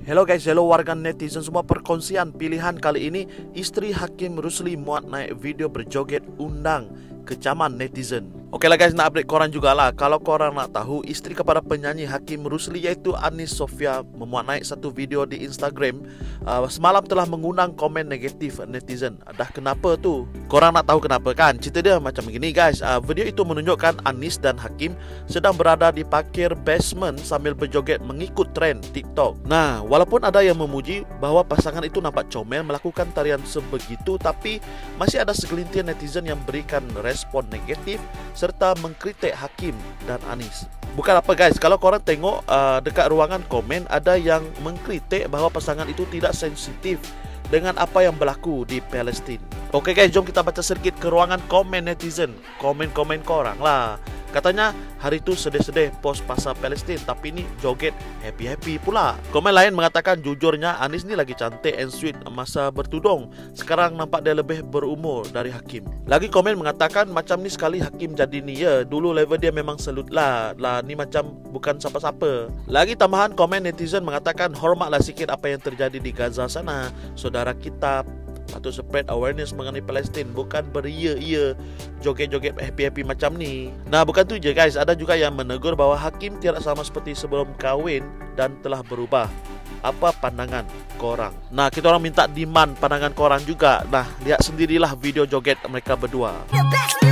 Hello guys, hello warga netizen semua. Perkongsian pilihan kali ini, istri Hakim Rusli muat naik video berjoget undang kecaman netizen. Oke lah guys, nak update korang jugalah. Kalau korang nak tahu, istri kepada penyanyi Hakim Rusli iaitu Anis Sofia memuat naik satu video di Instagram. Semalam telah mengundang komen negatif netizen. Dah kenapa tu? Korang nak tahu kenapa kan? Cerita dia macam begini guys. Video itu menunjukkan Anis dan Hakim sedang berada di parkir basement sambil berjoget mengikut trend TikTok. Nah, walaupun ada yang memuji bahawa pasangan itu nampak comel melakukan tarian sebegitu, tapi masih ada segelintir netizen yang berikan respon negatif serta mengkritik Hakim dan Anis. Bukan apa guys, kalau korang tengok dekat ruangan komen, ada yang mengkritik bahawa pasangan itu tidak sensitif dengan apa yang berlaku di Palestin. Oke guys, jom kita baca sedikit ke ruangan komen netizen. Komen-komen korang lah. Katanya hari itu sedih-sedih post pasal Palestin, tapi ni joget happy-happy pula. Komen lain mengatakan jujurnya Anis ni lagi cantik and sweet masa bertudung. Sekarang nampak dia lebih berumur dari Hakim. Lagi komen mengatakan macam ni sekali Hakim jadi ni ya. Dulu level dia memang selut lah. Ni macam bukan siapa-siapa. Lagi tambahan komen netizen mengatakan hormatlah sikit apa yang terjadi di Gaza sana. Saudara kita patut spread awareness mengenai Palestin, bukan beria-ia joget-joget happy-happy macam ni. Nah, bukan tu je guys, ada juga yang menegur bahawa Hakim tidak sama seperti sebelum kahwin dan telah berubah. Apa pandangan korang? Nah, kita orang minta demand pandangan korang juga. Nah, lihat sendirilah video joget mereka berdua.